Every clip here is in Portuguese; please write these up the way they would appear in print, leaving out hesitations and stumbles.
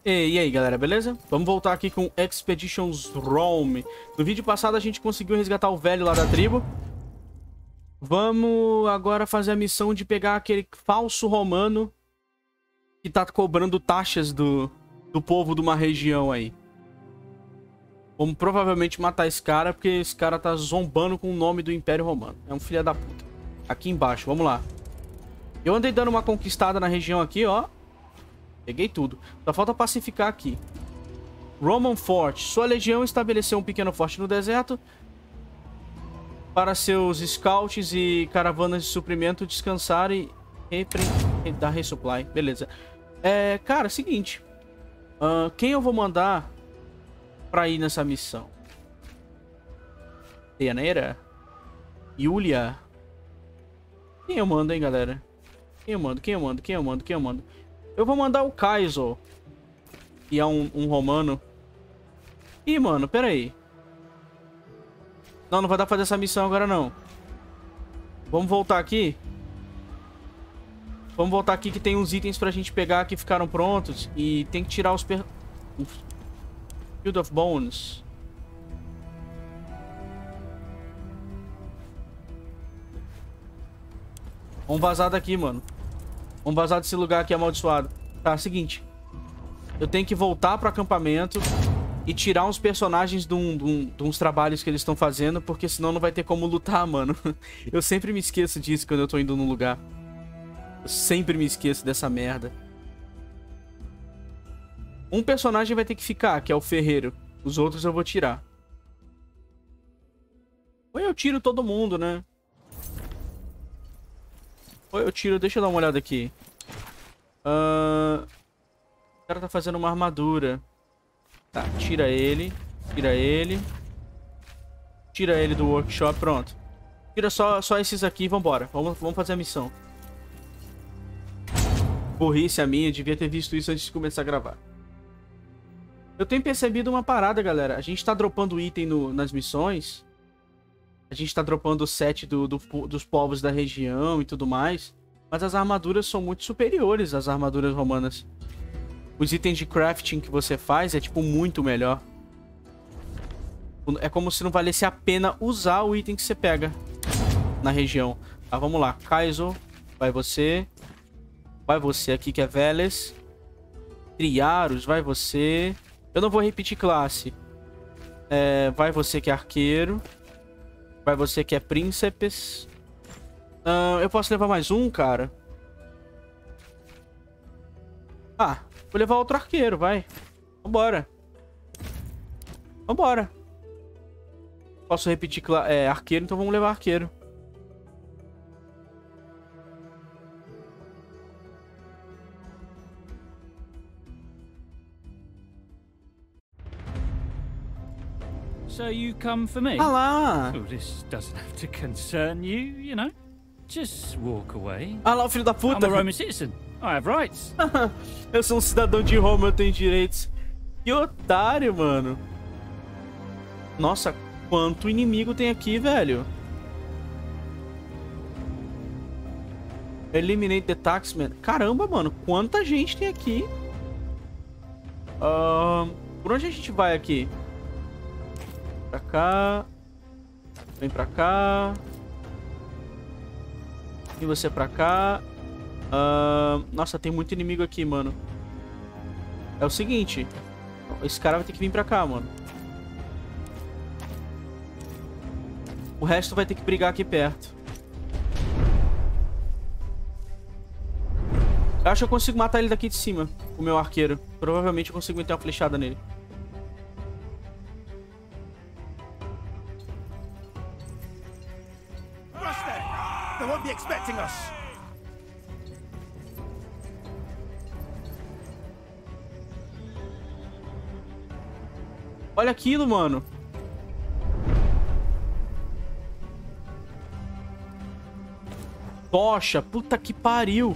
E aí, galera, beleza? Vamos voltar aqui com Expeditions Rome. No vídeo passado a gente conseguiu resgatar o velho lá da tribo. Vamos agora fazer a missão de pegar aquele falso romano que tá cobrando taxas do povo de uma região aí. Vamos provavelmente matar esse cara, porque esse cara tá zombando com o nome do Império Romano. É um filho da puta. Aqui embaixo, vamos lá. Eu andei dando uma conquistada na região aqui, ó. Peguei tudo. Só falta pacificar aqui. Roman Fort. Sua legião estabeleceu um pequeno forte no deserto para seus scouts e caravanas de suprimento descansarem e dar resupply. Beleza. Cara, seguinte. Quem eu vou mandar pra ir nessa missão? Deianira? Yulia? Quem eu mando, hein, galera? Quem eu mando? Eu vou mandar o Kaizo. Que é um romano. Ih, mano, pera aí. Não vai dar pra fazer essa missão agora, não. Vamos voltar aqui. Vamos voltar aqui que tem uns itens pra gente pegar que ficaram prontos. E tem que tirar os... Field of Bones. Vamos vazar daqui, mano. Vamos vazar desse lugar aqui amaldiçoado. Tá, seguinte. Eu tenho que voltar pro acampamento e tirar uns personagens de uns trabalhos que eles estão fazendo, porque senão não vai ter como lutar, mano. Eu sempre me esqueço disso quando eu tô indo num lugar. Eu sempre me esqueço dessa merda. Um personagem vai ter que ficar, que é o ferreiro. Os outros eu vou tirar. Ou eu tiro todo mundo, né? Ou eu tiro... Deixa eu dar uma olhada aqui. O cara tá fazendo uma armadura. Tá, tira ele. Tira ele. Tira ele do workshop, pronto. Tira só esses aqui e vambora. Vamos fazer a missão. Burrice a minha, devia ter visto isso antes de começar a gravar. Eu tenho percebido uma parada, galera. A gente tá dropando item nas missões. A gente tá dropando o set dos povos da região e tudo mais. Mas as armaduras são muito superiores às armaduras romanas. Os itens de crafting que você faz é, tipo, muito melhor. É como se não valesse a pena usar o item que você pega na região. Tá, vamos lá. Kaizo, vai você. Vai você aqui que é Veles. Triaros, vai você. Eu não vou repetir classe. Vai você que é arqueiro. Vai você que é príncipes. Eu posso levar mais um, cara? Ah, vou levar outro arqueiro, vai. Vambora. Vambora. Posso repetir arqueiro, então vamos levar arqueiro. So you come for me? Ah lá! Oh, this doesn't have to concern you, you know. Just walk away. Ah lá, o filho da puta! I'm a Roman citizen. I have rights. Eu sou um cidadão de Roma, eu tenho direitos. Que otário, mano. Nossa, quanto inimigo tem aqui, velho. Eliminate the taxman. Caramba, mano, quanta gente tem aqui. Por onde a gente vai aqui? Pra cá. Vem pra cá. E você pra cá. Nossa, tem muito inimigo aqui, mano. É o seguinte. Esse cara vai ter que vir pra cá, mano. O resto vai ter que brigar aqui perto. Eu acho que eu consigo matar ele daqui de cima. O meu arqueiro. Provavelmente eu consigo meter uma flechada nele. They won't be expecting us. Olha aquilo, mano. Poxa, puta que pariu.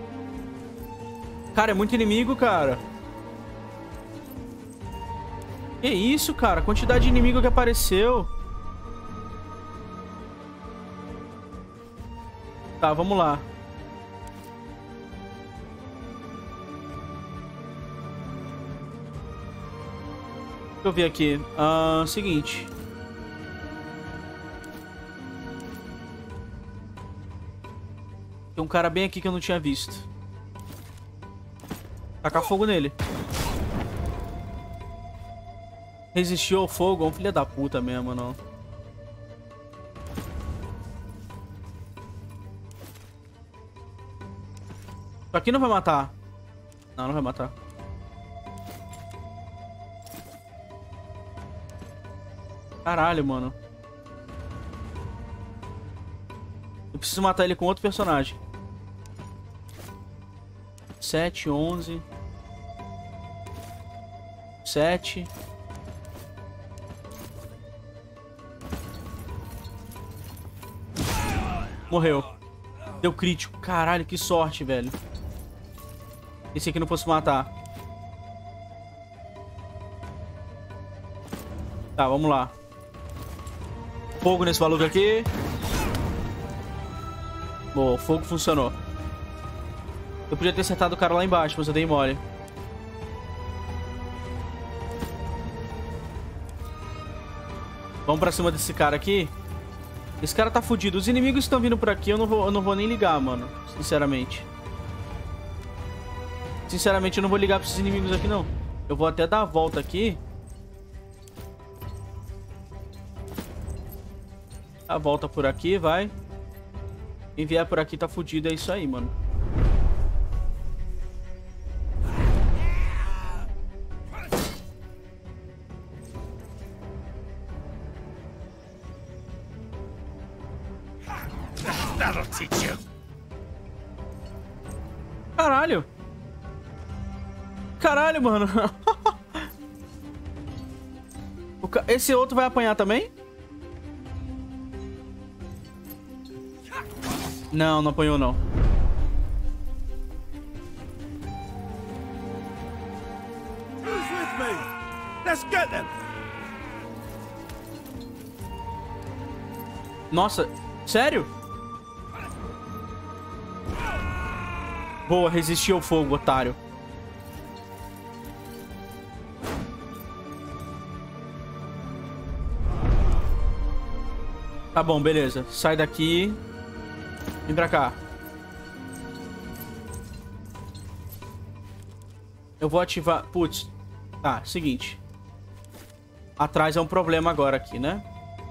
Cara, é muito inimigo, cara. Que isso, cara? A quantidade de inimigo que apareceu. Tá, vamos lá. Deixa eu ver aqui. Seguinte. Tem um cara bem aqui que eu não tinha visto. Tacar fogo nele. Resistiu ao fogo? É um filho da puta mesmo, não. Isso aqui não vai matar. Não, não vai matar. Caralho, mano. Eu preciso matar ele com outro personagem. 7, 11. 7. Morreu. Deu crítico. Caralho, que sorte, velho. Esse aqui não fosse matar. Tá, vamos lá. Fogo nesse maluco aqui. Boa, o fogo funcionou. Eu podia ter acertado o cara lá embaixo, mas eu dei mole. Vamos pra cima desse cara aqui. Esse cara tá fudido. Os inimigos estão vindo por aqui, eu não vou nem ligar, mano. Sinceramente. Sinceramente, eu não vou ligar pra esses inimigos aqui, não. Eu vou até dar a volta aqui. A volta por aqui, vai. Quem vier por aqui tá fudido, é isso aí, mano. Caralho. Caralho, mano. Esse outro vai apanhar também? Não, não apanhou, não. Who's with me? Let's get them. Nossa, sério? Boa, resistiu ao fogo, otário. Tá bom, beleza. Sai daqui. Vem pra cá. Eu vou ativar... Putz. Tá, seguinte. Atrás é um problema agora aqui, né?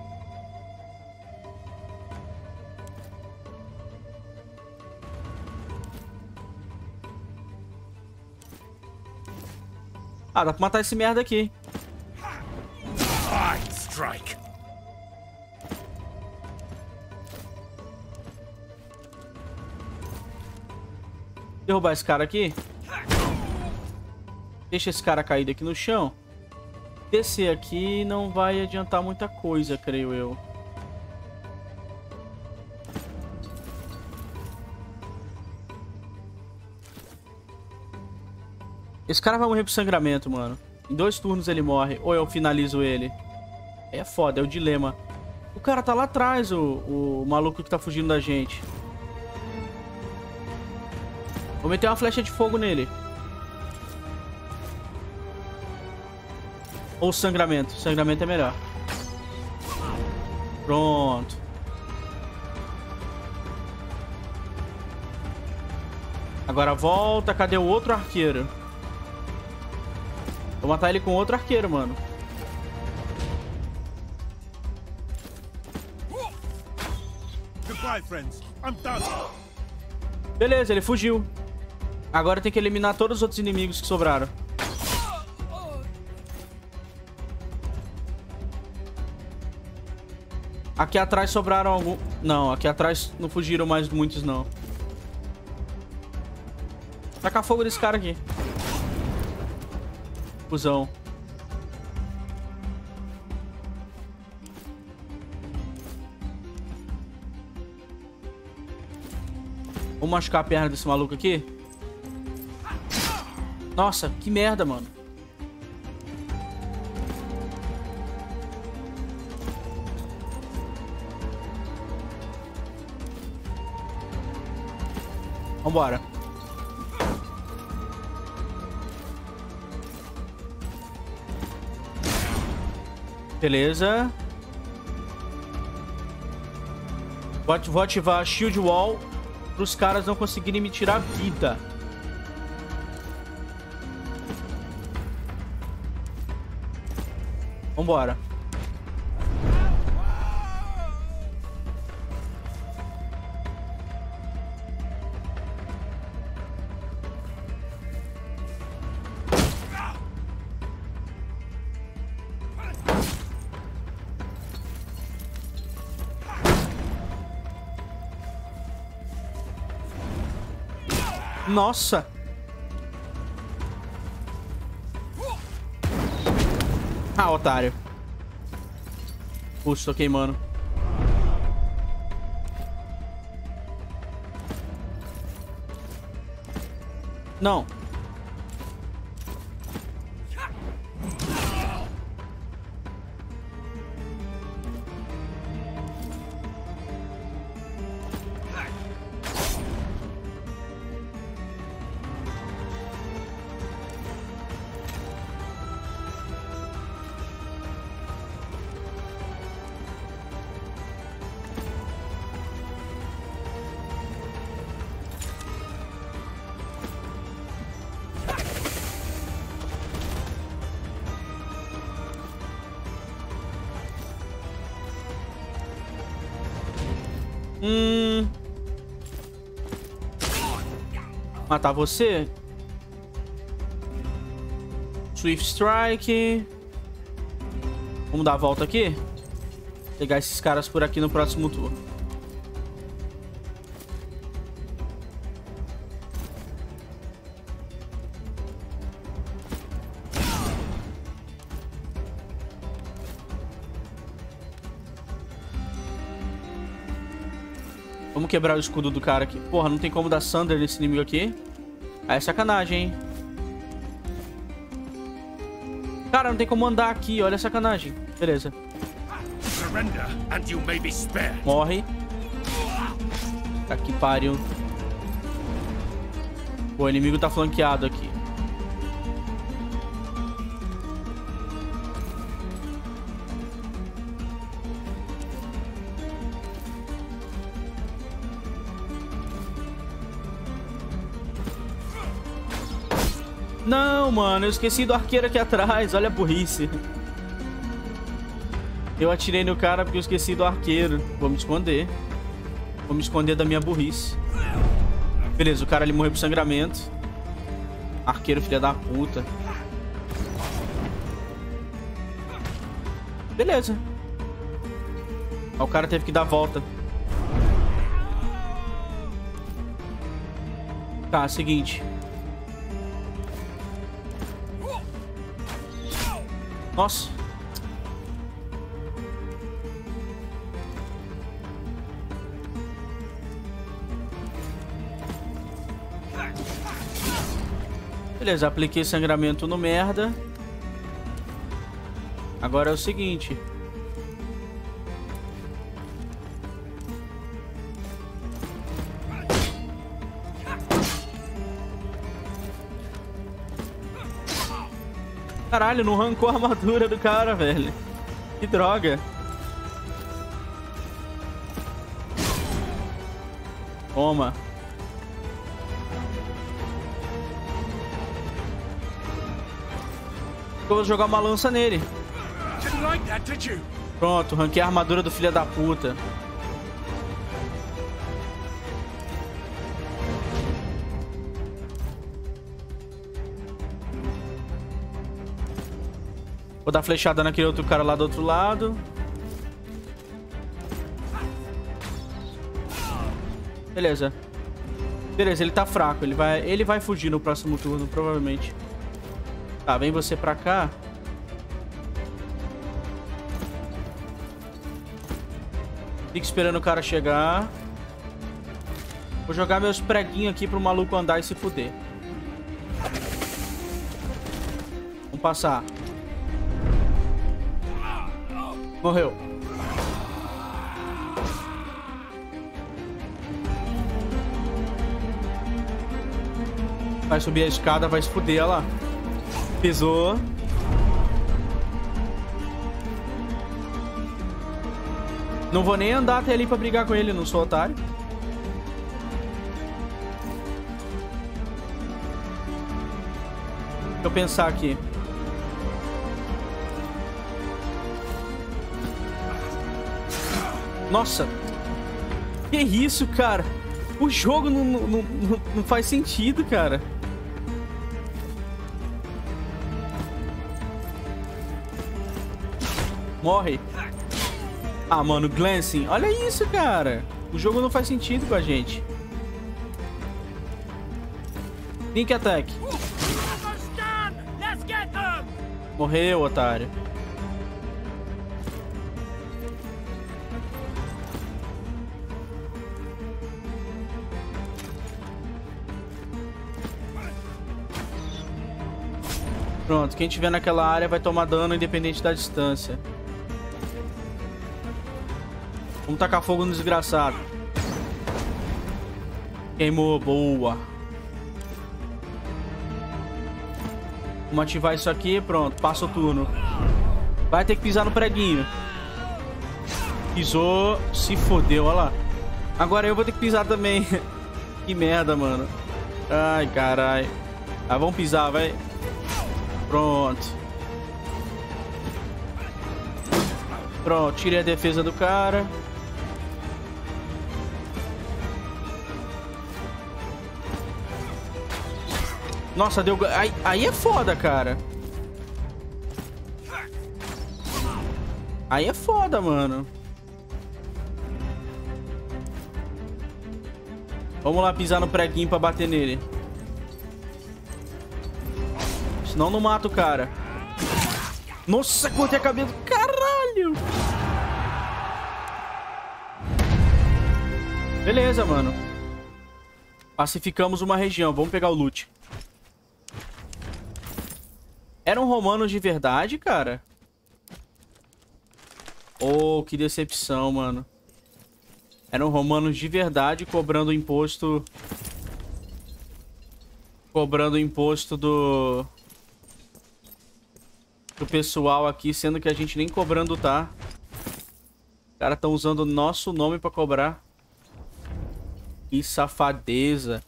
Ah, dá pra matar esse merda aqui. Strike. Derrubar esse cara aqui. Deixa esse cara caído aqui no chão. Descer aqui não vai adiantar muita coisa, creio eu. Esse cara vai morrer por sangramento, mano. Em 2 turnos ele morre. Ou eu finalizo ele. É foda, é o dilema. O cara tá lá atrás, o maluco que tá fugindo da gente. Vou meter uma flecha de fogo nele. Ou sangramento. Sangramento é melhor. Pronto. Agora volta. Cadê o outro arqueiro? Vou matar ele com outro arqueiro, mano. Goodbye, friends. I'm done. Beleza, ele fugiu. Agora tem que eliminar todos os outros inimigos que sobraram. Aqui atrás sobraram algum... Não, aqui atrás não fugiram mais muitos, não. Tacar fogo desse cara aqui. Cusão. Vou machucar a perna desse maluco aqui. Nossa, que merda, mano. Vambora. Beleza. Vou ativar a Shield Wall para os caras não conseguirem me tirar vida. Vambora. Nossa! Ah, otário. Puxa, tô queimando. Não. Matar você. Swift Strike. Vamos dar a volta aqui. Pegar esses caras por aqui no próximo turno. Vamos quebrar o escudo do cara aqui. Porra, não tem como dar Thunder nesse inimigo aqui. Aí é sacanagem, hein? Cara, não tem como andar aqui. Olha a sacanagem. Beleza. Morre. Tá que pariu. Pô, o inimigo tá flanqueado aqui. Não, mano, eu esqueci do arqueiro aqui atrás. Olha a burrice. Eu atirei no cara porque eu esqueci do arqueiro. Vou me esconder. Vou me esconder da minha burrice. Beleza, o cara ali morreu por sangramento. Arqueiro, filha da puta. Beleza. Ó, o cara teve que dar a volta. Tá, seguinte. Nossa. Beleza, apliquei sangramento no merda. Agora é o seguinte. Caralho, não arrancou a armadura do cara, velho. Que droga. Toma. Eu vou jogar uma lança nele. Pronto, ranquei a armadura do filho da puta. Vou dar flechada naquele outro cara lá do outro lado. Beleza. Beleza, ele tá fraco. Ele vai fugir no próximo turno, provavelmente. Tá, vem você pra cá. Fica esperando o cara chegar. Vou jogar meus preguinhos aqui pro maluco andar e se fuder. Vamos passar. Morreu. Vai subir a escada, vai se fuder, olha lá. Pisou. Não vou nem andar até ali pra brigar com ele, não sou otário. Deixa eu pensar aqui. Nossa. Que isso, cara? O jogo não faz sentido, cara. Morre. Ah, mano, Glancing. Olha isso, cara. O jogo não faz sentido com a gente. Link Attack. Morreu, otário. Pronto, quem tiver naquela área vai tomar dano independente da distância. Vamos tacar fogo no desgraçado. Queimou, boa. Vamos ativar isso aqui, pronto, passa o turno. Vai ter que pisar no preguinho. Pisou, se fodeu, olha lá. Agora eu vou ter que pisar também. Que merda, mano. Ai, caralho. Ah, vamos pisar, vai. Pronto. Pronto, tirei a defesa do cara. Nossa, deu... Aí é foda, cara. Aí é foda, mano. Vamos lá pisar no preguinho pra bater nele. Senão não mata o cara. Nossa, cortei a cabeça. Caralho. Beleza, mano. Pacificamos uma região. Vamos pegar o loot. Eram romanos de verdade, cara? Oh, que decepção, mano. Eram romanos de verdade cobrando imposto... Cobrando imposto do pessoal aqui, sendo que a gente nem cobrando tá. Os caras estão usando o nosso nome pra cobrar. Que safadeza.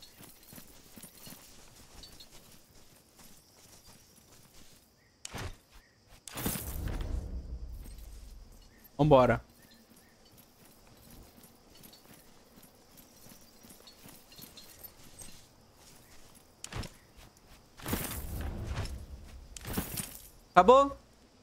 Vambora. Acabou?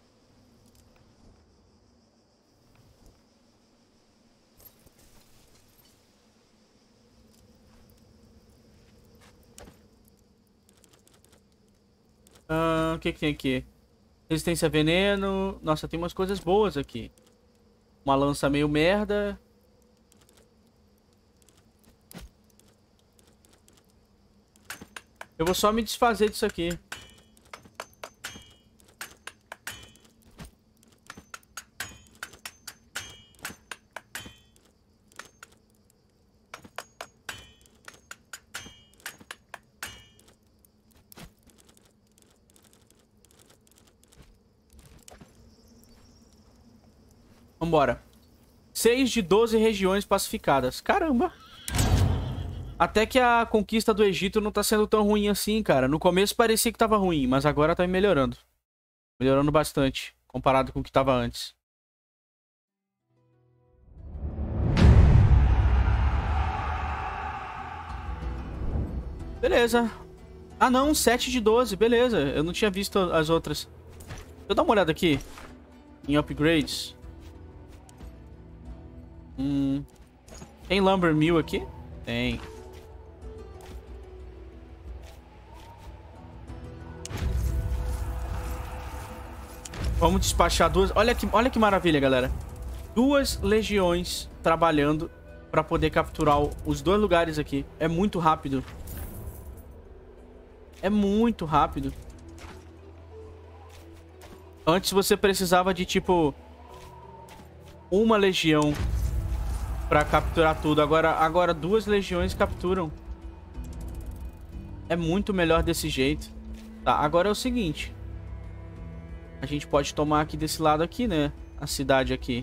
O que que tem aqui? Resistência a veneno. Nossa, tem umas coisas boas aqui. Uma lança meio merda. Eu vou só me desfazer disso aqui. Vambora. 6 de 12 regiões pacificadas. Caramba. Até que a conquista do Egito não tá sendo tão ruim assim, cara. No começo parecia que tava ruim, mas agora tá melhorando. Melhorando bastante, comparado com o que tava antes. Beleza. Ah, não. 7 de 12. Beleza. Eu não tinha visto as outras. Deixa eu dar uma olhada aqui. Em upgrades. Tem Lumber Mill aqui? Tem. Vamos despachar duas... Olha que maravilha, galera. 2 legiões trabalhando pra poder capturar os 2 lugares aqui. É muito rápido. É muito rápido. Antes você precisava de, tipo... uma legião pra capturar tudo. Agora 2 legiões capturam. É muito melhor desse jeito. Tá, agora é o seguinte. A gente pode tomar aqui desse lado aqui, né? A cidade aqui.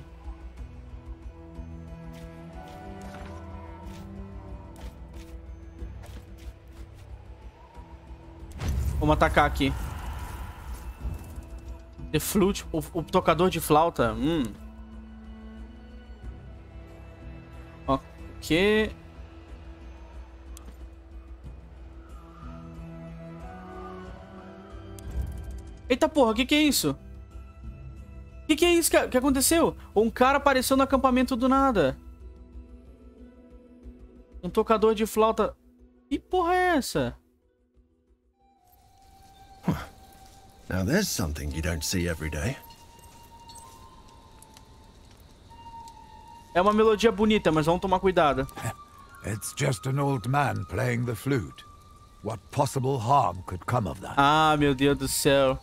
Vamos atacar aqui. The Flute, o tocador de flauta. Ok. Eita porra, o que é isso? O que é isso que aconteceu? Um cara apareceu no acampamento do nada. Um tocador de flauta. Que porra é essa? Now there's something you don't see every day. É uma melodia bonita, mas vamos tomar cuidado. It's just an old man playing the flute. What possible harm could come of that? Ah, meu Deus do céu.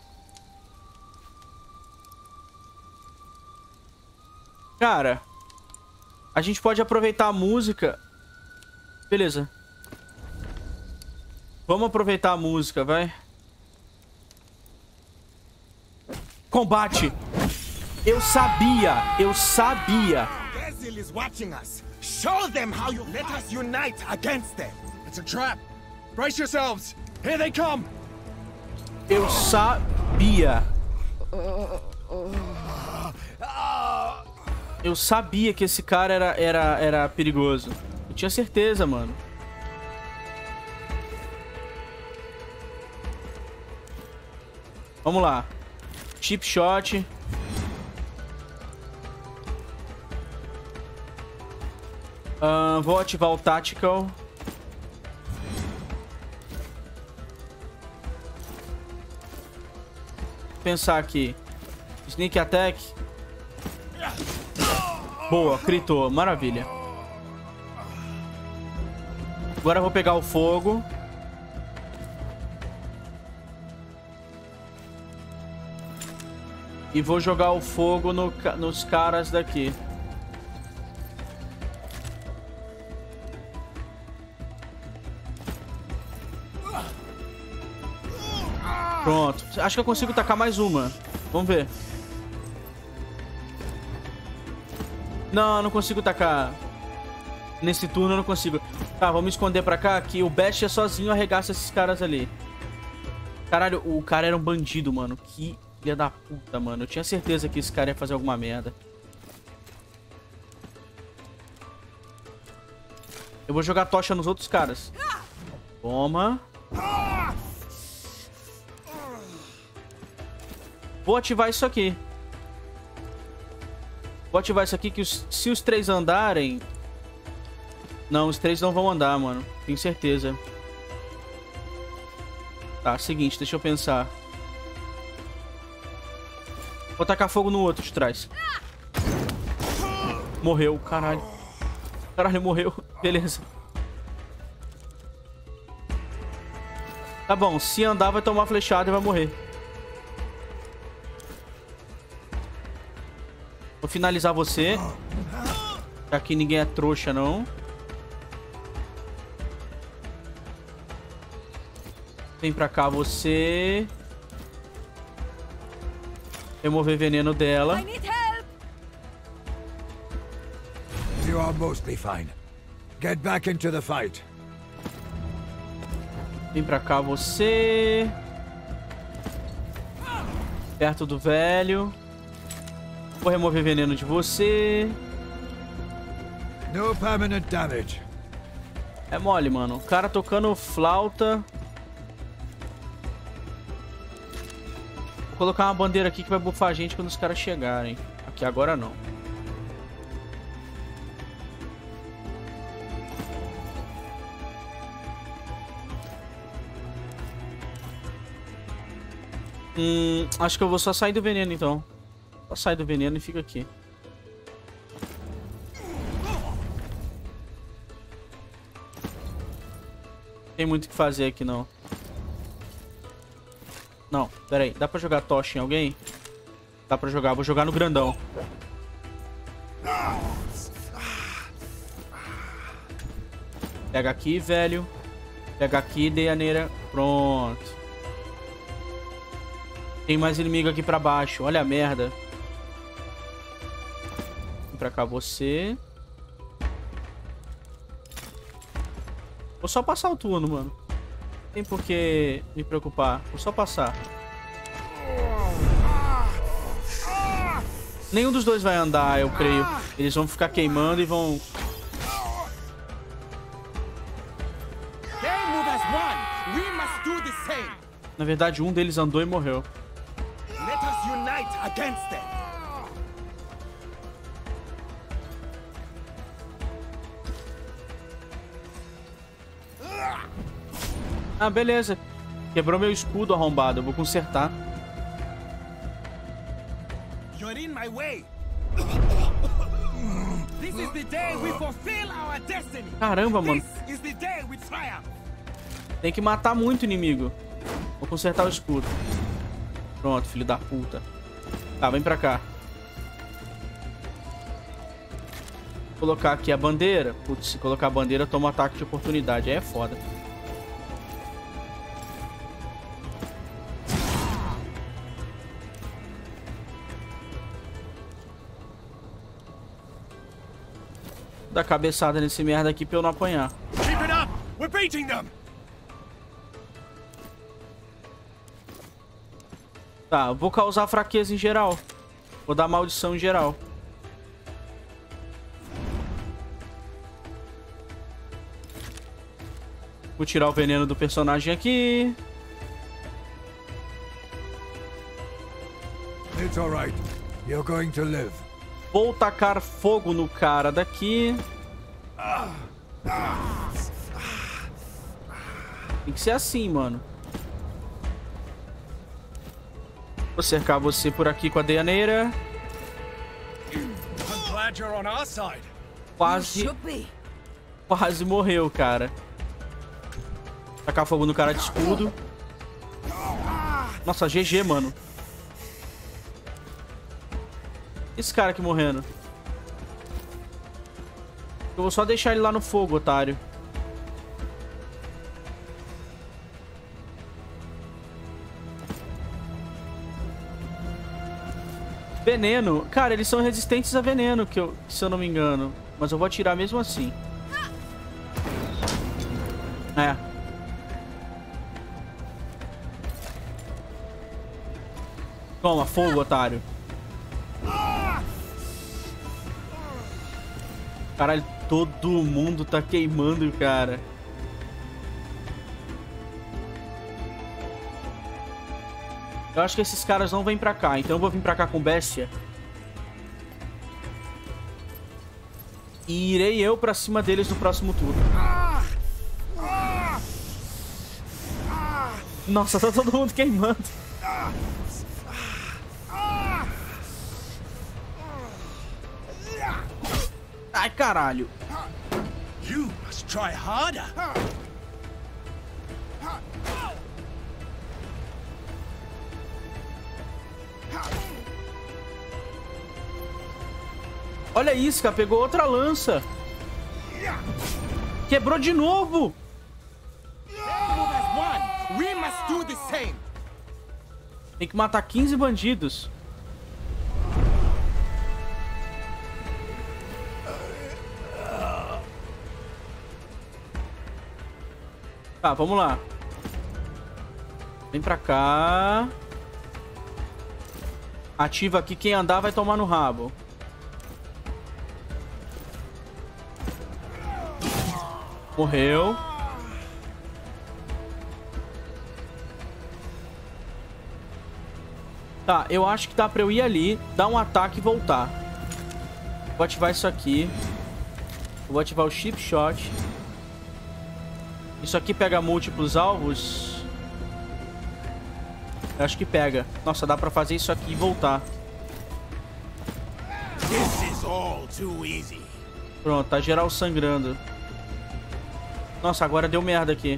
Cara, a gente pode aproveitar a música. Beleza. Vamos aproveitar a música, vai. Combate! Eu sabia! Eu sabia! Basil is watching us. Show them how you let us unite against them. It's a trap. Brace yourselves. Here they come. Eu sabia! Eu sabia que esse cara era perigoso. Eu tinha certeza, mano. Vamos lá. Chip shot. Vou ativar o Tactical. Pensar aqui. Sneak Attack. Boa, critou. Maravilha. Agora eu vou pegar o fogo. E vou jogar o fogo nos caras daqui. Pronto. Acho que eu consigo tacar mais uma. Vamos ver. Não, não consigo tacar. Nesse turno eu não consigo. Tá, vamos esconder pra cá que o Bastia sozinho arregaça esses caras ali. Caralho, o cara era um bandido, mano. Que filha da puta, mano. Eu tinha certeza que esse cara ia fazer alguma merda. Eu vou jogar tocha nos outros caras. Toma. Vou ativar isso aqui. Vou ativar isso aqui que se os três andarem... Não, os três não vão andar, mano. Tenho certeza. Tá, seguinte, deixa eu pensar. Vou tacar fogo no outro de trás. Morreu, caralho. Caralho, morreu. Beleza. Tá bom, se andar vai tomar flechada e vai morrer. Vou finalizar você. Aqui ninguém é trouxa, não. Vem pra cá você. Remover veneno dela. You are mostly fine. Get back into the fight. Vem pra cá você. Perto do velho. Vou remover veneno de você. No permanent damage. É mole, mano. O cara tocando flauta. Vou colocar uma bandeira aqui que vai buffar a gente quando os caras chegarem. Aqui agora não. Acho que eu vou só sair do veneno então. Só sai do veneno e fica aqui. Tem muito o que fazer aqui não. Não, pera aí. Dá pra jogar tocha em alguém? Dá pra jogar. Vou jogar no grandão. Pega aqui, velho. Pega aqui, Deianeira. Pronto. Tem mais inimigo aqui pra baixo. Olha a merda. Vem pra cá você. Vou só passar o turno, mano. Não tem por que me preocupar. Vou só passar. Nenhum dos dois vai andar, eu creio. Eles vão ficar queimando e vão... Na verdade, um deles andou e morreu. Let us unite against them. Ah, beleza. Quebrou meu escudo arrombado. Eu vou consertar. You're in my way. This is the day we fulfill our destiny. Caramba, mano. This is the day we triumph. Tem que matar muito inimigo. Vou consertar o escudo. Pronto, filho da puta. Tá, vem pra cá. Vou colocar aqui a bandeira. Putz, se colocar a bandeira, toma ataque de oportunidade. Aí é foda. Vou dar cabeçada nesse merda aqui pra eu não apanhar. Keep it up. We're beating them. Tá, vou causar fraqueza em geral. Vou dar maldição em geral. Vou tirar o veneno do personagem aqui. It's all right. You're going to live. Vou tacar fogo no cara daqui. Tem que ser assim, mano. Vou cercar você por aqui com a Deianeira. Quase morreu, cara. Tacar fogo no cara de escudo. Nossa, GG, mano. Esse cara aqui morrendo. Eu vou só deixar ele lá no fogo, otário. Veneno. Cara, eles são resistentes a veneno, se eu não me engano. Mas eu vou atirar mesmo assim. É. Toma, fogo, otário. Caralho, todo mundo tá queimando, cara. Eu acho que esses caras não vêm pra cá, então eu vou vir pra cá com Bestia. E irei eu pra cima deles no próximo turno. Nossa, tá todo mundo queimando. Ai, caralho. You must try harder. Olha isso, cara. Pegou outra lança. Quebrou de novo. We must do the same. Tem que matar 15 bandidos. Tá, vamos lá. Vem pra cá. Ativa aqui. Quem andar vai tomar no rabo. Morreu. Tá, eu acho que dá pra eu ir ali, dar um ataque e voltar. Vou ativar isso aqui. Vou ativar o Chip Shot. Isso aqui pega múltiplos alvos? Eu acho que pega. Nossa, dá pra fazer isso aqui e voltar. This is all too easy. Pronto, tá geral sangrando. Nossa, agora deu merda aqui.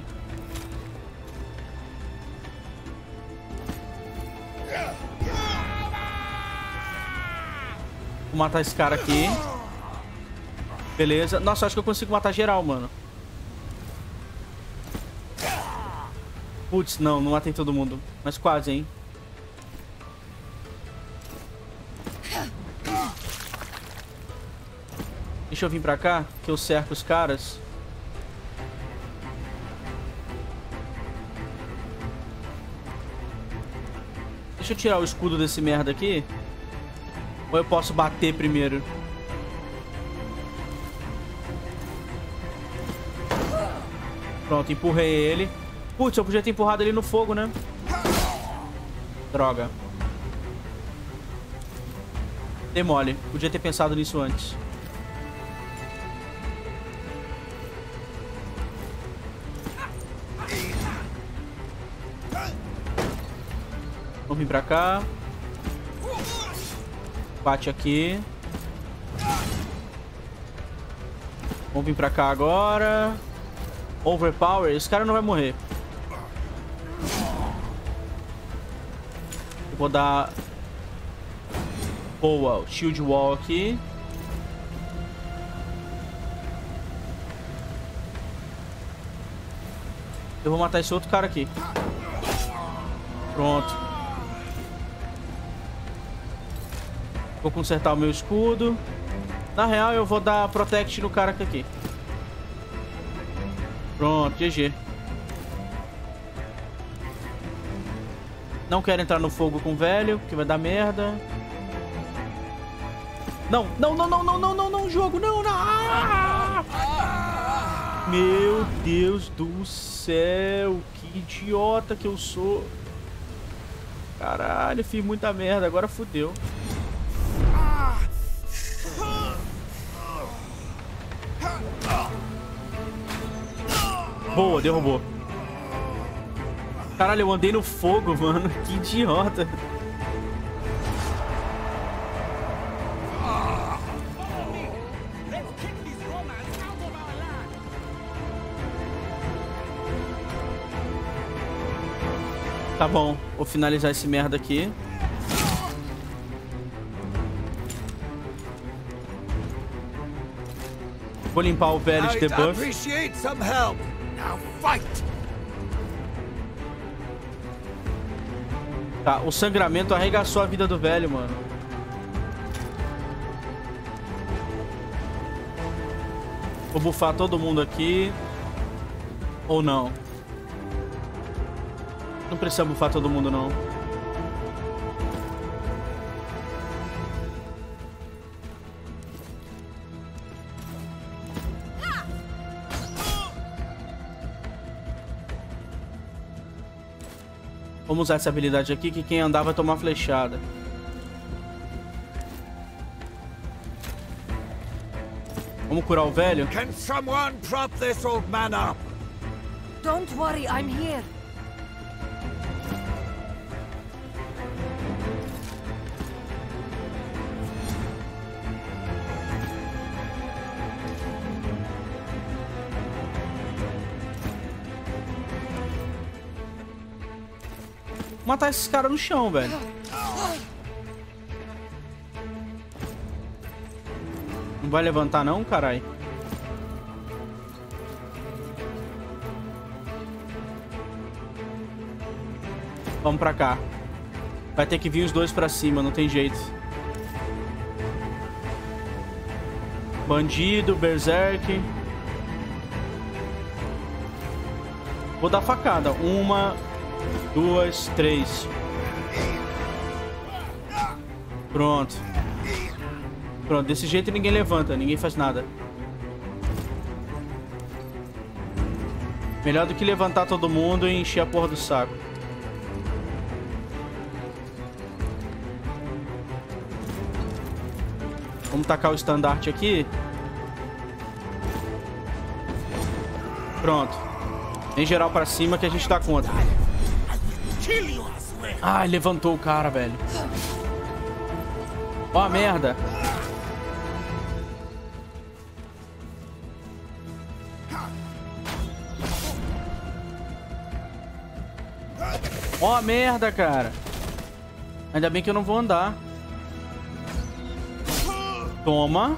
Vou matar esse cara aqui. Beleza. Nossa, acho que eu consigo matar geral, mano. Putz, não matei todo mundo. Mas quase, hein? Deixa eu vir pra cá, que eu cerco os caras. Deixa eu tirar o escudo desse merda aqui. Ou eu posso bater primeiro? Pronto, empurrei ele. Putz, eu podia ter empurrado ele no fogo, né? Droga. Dei mole. Podia ter pensado nisso antes. Vamos vir pra cá. Bate aqui. Vamos vir pra cá agora. Overpower. Esse cara não vai morrer. Eu vou dar... Boa. Shield wall aqui. Eu vou matar esse outro cara aqui. Pronto. Vou consertar o meu escudo. Na real, eu vou dar protect no cara aqui. Pronto, GG. Não quero entrar no fogo com o velho, que vai dar merda. Não, jogo, não. Meu Deus do céu, que idiota que eu sou. Caralho, fiz muita merda, agora fodeu. Boa, derrubou. Caralho, eu andei no fogo, mano. Que idiota. Tá bom, vou finalizar esse merda aqui. Vou limpar o velho de debuff. Tá, o sangramento arregaçou a vida do velho, mano. Vou bufar todo mundo aqui. Ou não? Não precisa bufar todo mundo, não. Vamos usar essa habilidade aqui, que quem andar vai tomar flechada. Vamos curar o velho? Can someone prop this old man up? Don't worry, I'm here. Matar esses caras no chão, velho. Não vai levantar não, carai? Vamos pra cá. Vai ter que vir os dois pra cima, não tem jeito. Bandido, berserk. Vou dar facada. 1, 2, 3. Pronto. Pronto, desse jeito ninguém levanta, ninguém faz nada. Melhor do que levantar todo mundo e encher a porra do saco. Vamos tacar o estandarte aqui. Pronto. Em geral pra cima que a gente dá conta. Ai, levantou o cara, velho. Ó a merda. Ó a merda, cara. Ainda bem que eu não vou andar. Toma.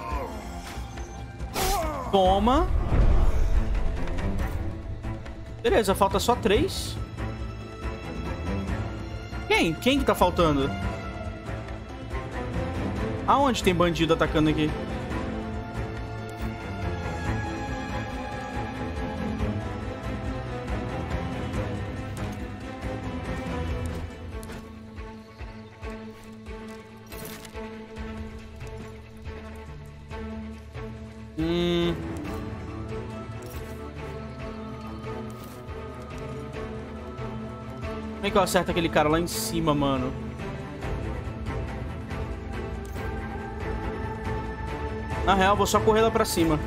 Toma. Beleza, falta só 3. Quem? Quem que tá faltando? Aonde tem bandido atacando aqui? Como é que eu acerto aquele cara lá em cima, mano? Na real, vou só correr lá pra cima.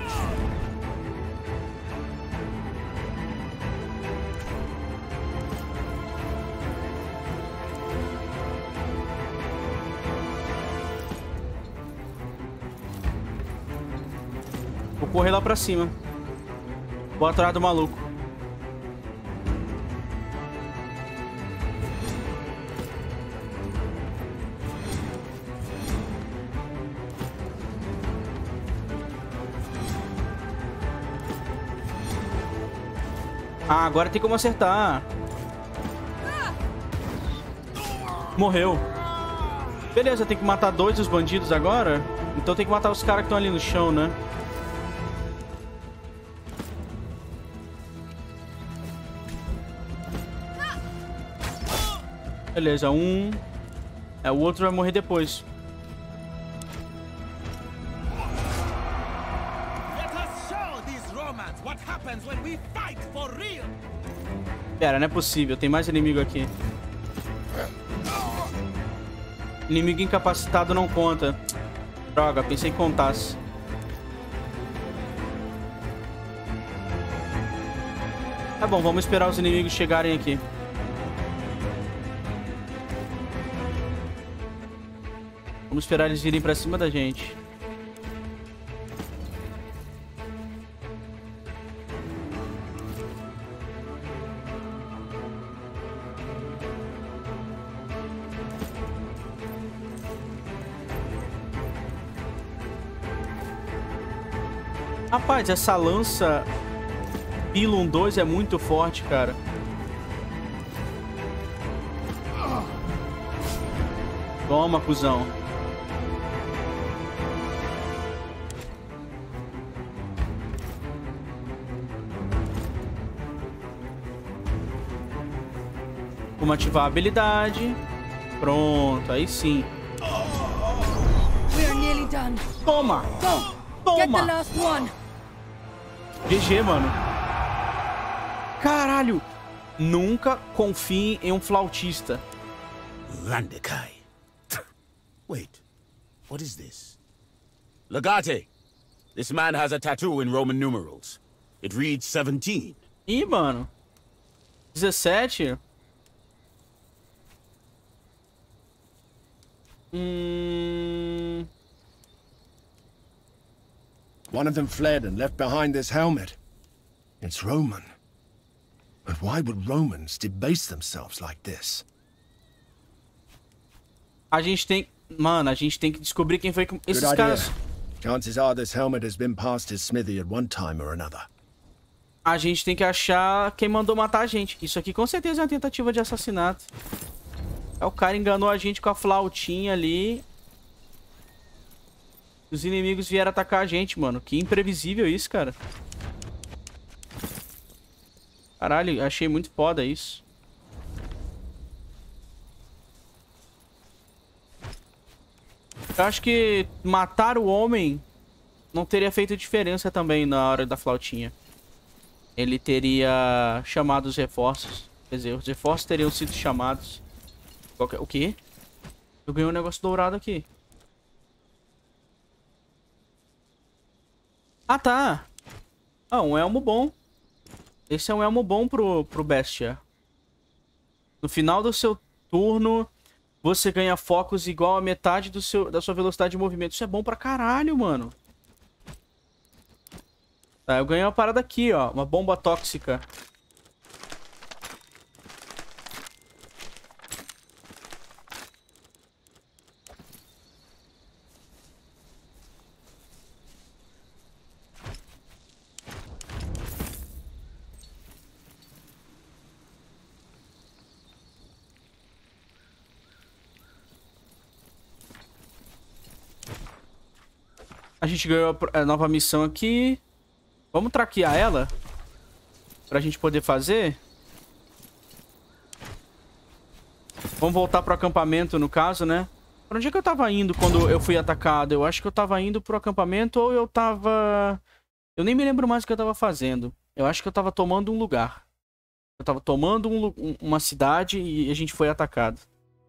Vou correr lá pra cima. Vou atrás do maluco. Ah, agora tem como acertar. Morreu. Beleza, tem que matar 2 dos bandidos agora. Então tem que matar os caras que estão ali no chão, né? Beleza, um... o outro vai morrer depois. Pera, não é possível. Tem mais inimigo aqui. Inimigo incapacitado não conta. Droga, pensei que contasse. Tá bom, vamos esperar os inimigos chegarem aqui. Vamos esperar eles virem pra cima da gente. Rapaz, essa lança Pilum 2 é muito forte, cara. Toma, cuzão. Vamos ativar a habilidade. Pronto, aí sim. We're nearly done. Toma! Go! Get the last one. GG, mano. Caralho. Nunca confie em um flautista. Landekai. Wait, what is this? Legate, this man has a tattoo in Roman numerals. It reads 17. Ih, mano. 17? One of them fled and left behind this helmet. It's Roman. But why would Romans debase themselves like this? A gente tem... Mano, a gente tem que descobrir quem foi que... Esses caras... Chances are this helmet has been past his smithy at one time or another. A gente tem que achar quem mandou matar a gente. Isso aqui com certeza é uma tentativa de assassinato. O cara enganou a gente com a flautinha ali. Os inimigos vieram atacar a gente, mano. Que imprevisível isso, cara. Caralho, achei muito foda isso. Eu acho que matar o homem não teria feito diferença também na hora da flautinha. Ele teria chamado os reforços. Quer dizer, os reforços teriam sido chamados. O quê? Eu ganhei um negócio dourado aqui. Ah, tá. Ah, um elmo bom. Esse é um elmo bom pro Bestia. No final do seu turno, você ganha focos igual a metade da sua velocidade de movimento. Isso é bom pra caralho, mano. Tá, eu ganhei uma parada aqui, ó. Uma bomba tóxica. A gente ganhou a nova missão aqui. Vamos traquear ela. Pra gente poder fazer. Vamos voltar pro acampamento, no caso, né? Pra onde é que eu tava indo quando eu fui atacado? Eu acho que eu tava indo pro acampamento ou eu tava... Eu nem me lembro mais o que eu tava fazendo. Eu acho que eu tava tomando um lugar. Eu tava tomando uma cidade e a gente foi atacado.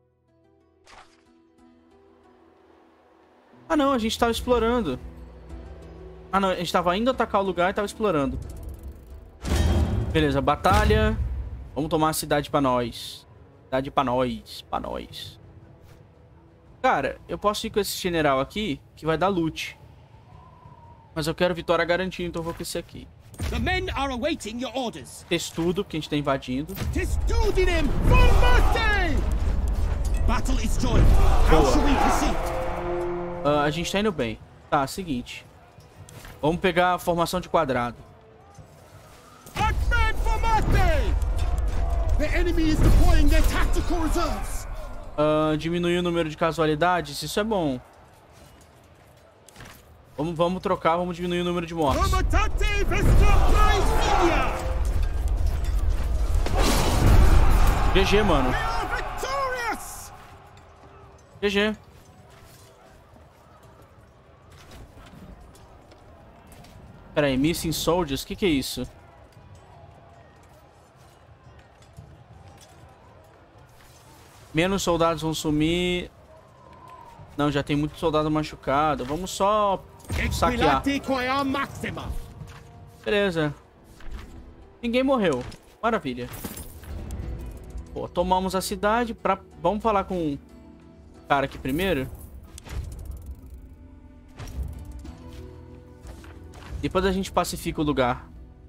Ah, não. A gente tava explorando. Ah, não. A gente tava indo atacar o lugar e tava explorando. Beleza. Batalha. Vamos tomar a cidade pra nós. Cidade pra nós. Pra nós. Cara, eu posso ir com esse general aqui, que vai dar loot. Mas eu quero vitória garantida, então eu vou com esse aqui. The men are awaiting your orders. Testudo, que a gente tá invadindo. Testudinem formate! Battle is joined. How shall we proceed? A gente tá indo bem. Tá, seguinte. Vamos pegar a formação de quadrado. Atman formate! The enemy is deploying their tactical reserves. Diminuir o número de casualidades, isso é bom. Vamos trocar, vamos diminuir o número de mortes. GG, mano. GG. Pera aí, Missing Soldiers, o que é isso? Menos soldados vão sumir. Não, já tem muito soldado machucado. Vamos só saquear. Beleza. Ninguém morreu. Maravilha. Pô, tomamos a cidade. Vamos falar com o cara aqui primeiro. Depois a gente pacifica o lugar.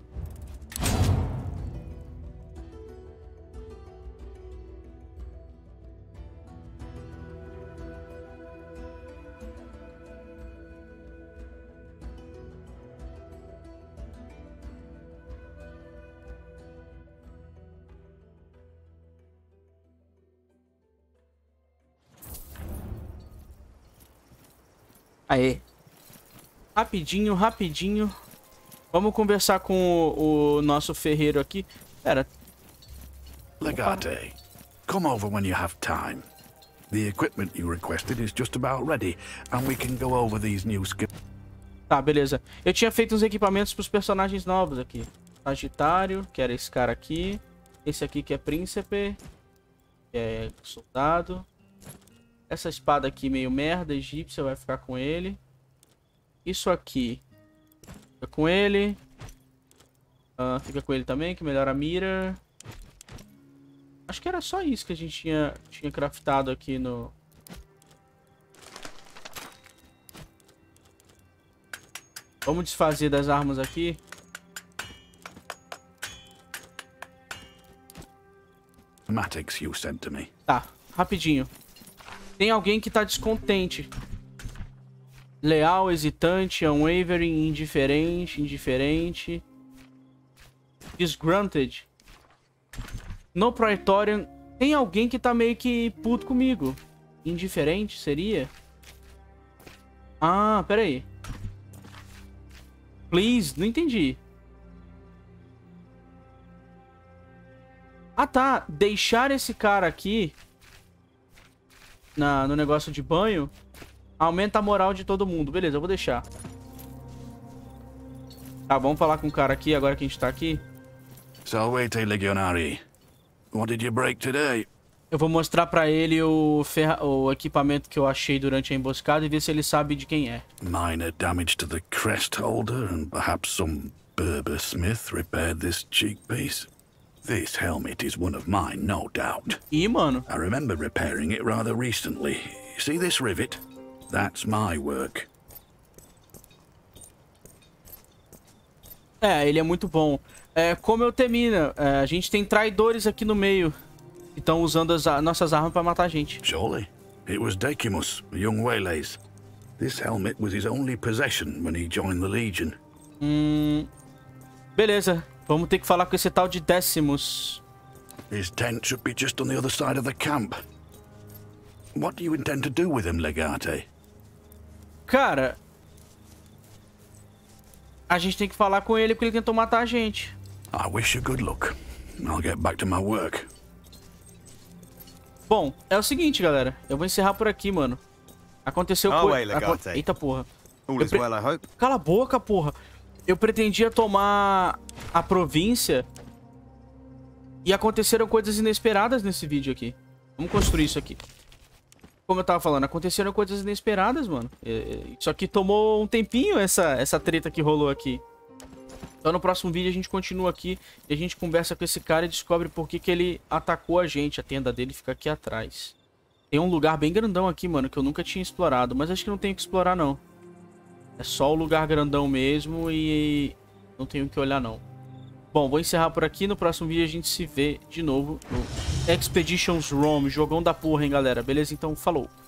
Aê. Rapidinho, rapidinho. Vamos conversar com o nosso ferreiro aqui. Pera. Legate, come over when you have time. The equipment you requested is just about ready, and we can go over these new skills. Tá, beleza. Eu tinha feito uns equipamentos pros personagens novos aqui. Sagitário, que era esse cara aqui. Esse aqui que é príncipe. Que é soldado. Essa espada aqui meio merda, egípcia, vai ficar com ele. Isso aqui fica com ele. Fica com ele também, que melhora a mira. Acho que era só isso que a gente tinha craftado aqui no... Vamos desfazer das armas aqui. Schematics you sent to me. Tá, rapidinho. Tem alguém que tá descontente. Leal, hesitante, unwavering, indiferente. Disgruntled. No Praetorian. Tem alguém que tá meio que puto comigo. Indiferente, seria? Ah, pera aí. Please, não entendi. Ah, tá. Deixar esse cara aqui no negócio de banho aumenta a moral de todo mundo. Beleza, eu vou deixar. Tá, vamos falar com o cara aqui, agora que a gente tá aqui. Salvete Legionari. What did you break today? Eu vou mostrar pra ele o equipamento que eu achei durante a emboscada e ver se ele sabe de quem é. Minor damage to the crest holder and perhaps some Berber smith repaired this cheek piece. This helmet is one of mine, no doubt. Ih, mano. I remember repairing it rather recently. See this rivet? That's my work. É, ele é muito bom. Como eu temia, a gente tem traidores aqui no meio que estão usando as nossas armas pra matar a gente. Surely. It was Decimus, a young Waylays. This helmet was his only possession when he joined the Legion. Beleza. Vamos ter que falar com esse tal de Decimus. His tent should be just on the other side of the camp. What do you intend to do with him, Legate? Cara, a gente tem que falar com ele porque ele tentou matar a gente. I wish you good luck. I'll get back to my work. Bom, é o seguinte, galera. Eu vou encerrar por aqui, mano. Aconteceu coisa... Eita, porra. Cala a boca, porra. Eu pretendia tomar a província e aconteceram coisas inesperadas nesse vídeo aqui. Vamos construir isso aqui. Como eu tava falando, aconteceram coisas inesperadas, mano. Isso aqui tomou um tempinho, essa treta que rolou aqui. Então no próximo vídeo a gente continua aqui e a gente conversa com esse cara e descobre por que ele atacou a gente. A tenda dele fica aqui atrás. Tem um lugar bem grandão aqui, mano, que eu nunca tinha explorado. Mas acho que não tenho que explorar, não. É só o lugar grandão mesmo e não tenho que olhar, não. Bom, vou encerrar por aqui. No próximo vídeo a gente se vê de novo no Expeditions Rome. Jogão da porra, hein, galera. Beleza? Então, falou.